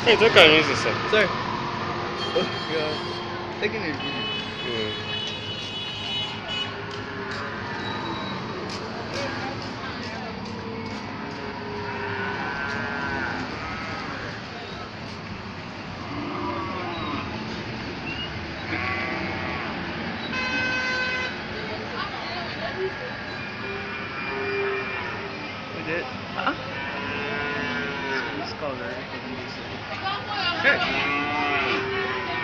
Hey, take a music, sir. Sorry. Oh, yeah. Taking a video. We did. Huh? This color. Sure.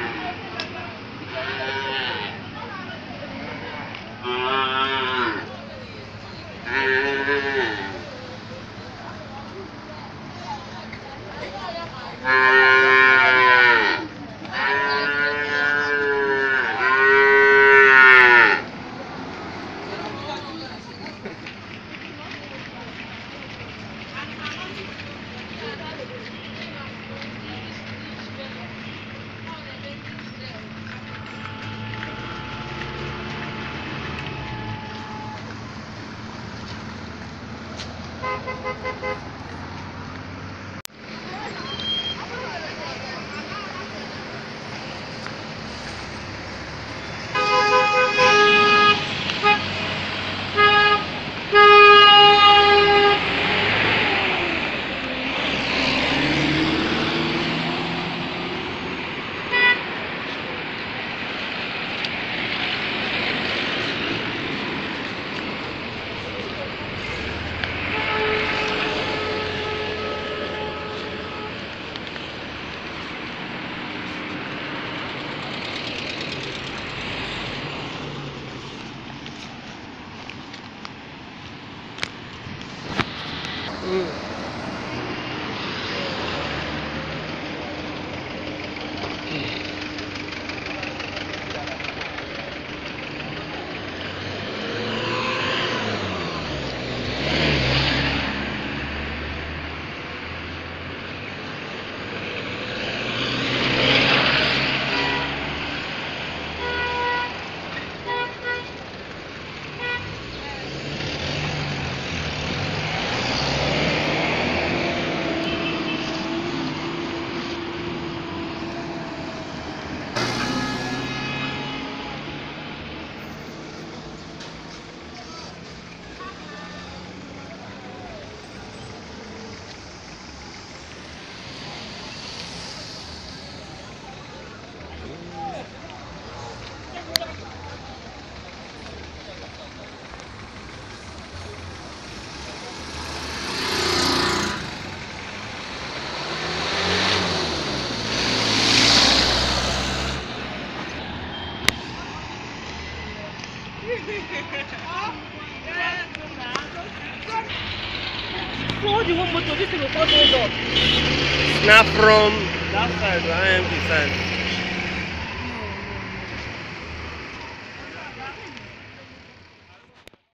So what do you want motor? This thing will fall hold up. Snap from that side, the IMP side.